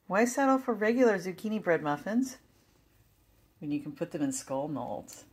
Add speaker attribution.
Speaker 1: Why settle for regular zucchini bread muffins when you can put them in skull molds?